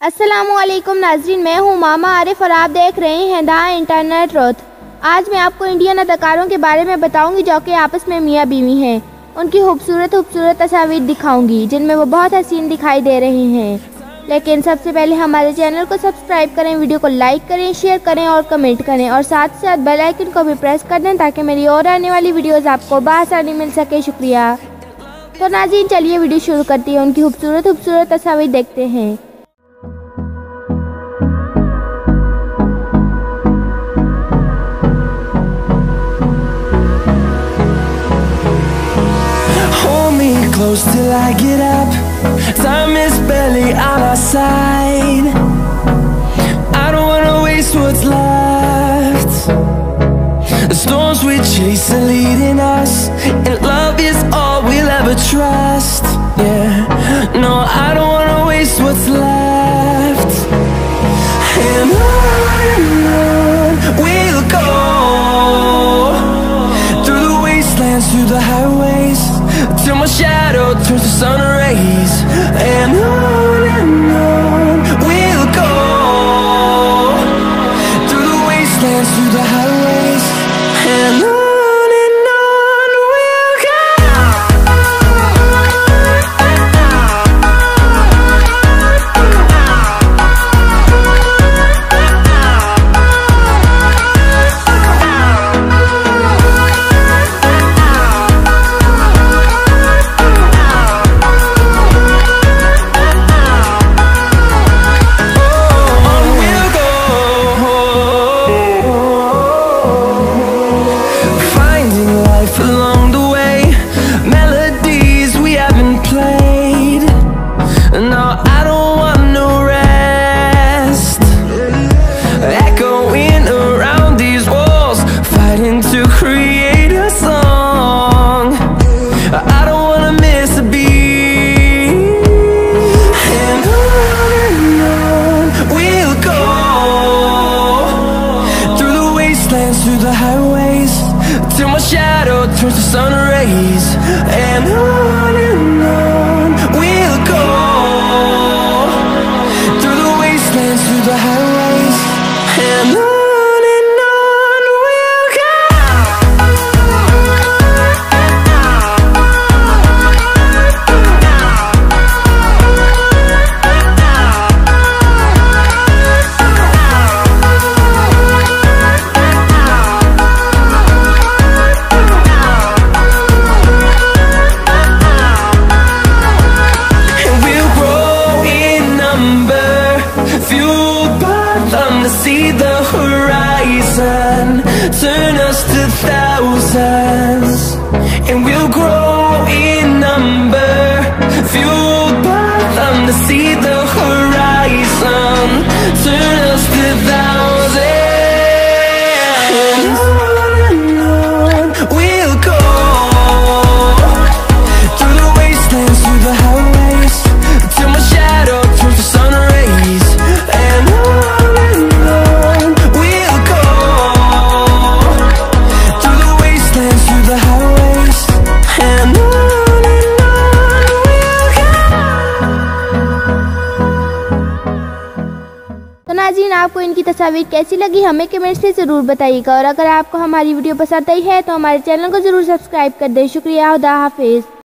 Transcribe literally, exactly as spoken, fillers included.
अस्सलामुअलैकुम नाजरीन, मैं हूँ मामा आरिफ और आप देख रहे हैं द इंटरनेट रोथ। आज मैं आपको इंडियन अदाकारों के बारे में बताऊंगी जो कि आपस में मियाँ बीवी हैं। उनकी खूबसूरत खूबसूरत तस्वीर दिखाऊंगी जिनमें वो बहुत हसीन दिखाई दे रही हैं। लेकिन सबसे पहले हमारे चैनल को सब्सक्राइब करें, वीडियो को लाइक करें, शेयर करें और कमेंट करें और साथ साथ बेल आइकन को भी प्रेस कर दें ताकि मेरी और आने वाली वीडियोज़ आपको बआसानी मिल सके। शुक्रिया। तो नाज़रीन चलिए वीडियो शुरू करती है। उनकी खूबसूरत खूबसूरत तस्वीर देखते हैं। Close till I get up. Time is barely on our side. I don't wanna waste what's left. The storms we chase are leading us, and love is all we'll ever trust. Yeah, no, I don't wanna waste what's left. And on and on we'll go, through the wastelands, through the highways, till my shadow turns to sun rays. And on and on we'll go, through the wastelands, through the highways, and on. Through the highways, till my shadow turns to sun rays. And on and on we'll go, through the wastelands, through the highways, and on. See the horizon, turn us to thousands, and we'll grow in number, fueled by them. To see the horizon, turn us to thousands, and on and on we'll go, through the wastelands, through the highways, till my shadow turns to sun rays. And on नाज़रीन आपको इनकी तस्वीर कैसी लगी हमें comment से ज़रूर बताइएगा और अगर आपको हमारी वीडियो पसंद आई है तो हमारे चैनल को ज़रूर सब्सक्राइब कर दें। शुक्रिया। खुदा हाफिज़।